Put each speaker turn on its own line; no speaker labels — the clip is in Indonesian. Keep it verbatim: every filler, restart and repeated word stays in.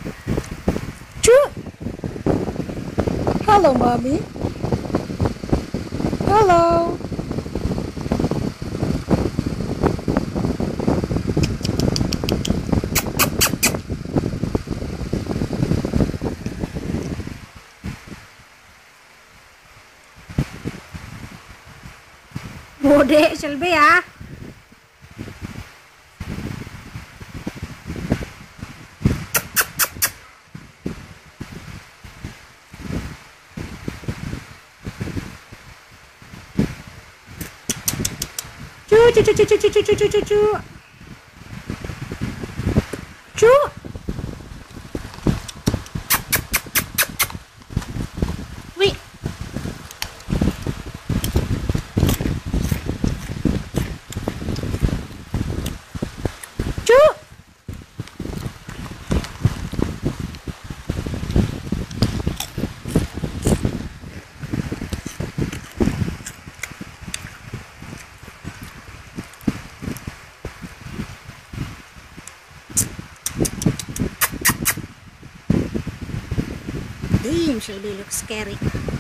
Cu. Halo, Mami. Halo.
Bode Shelby ya. Cu cu cu cu cu cu cu cu cu cu. Cu. Wih. Cu. Damn, Shelby looks scary.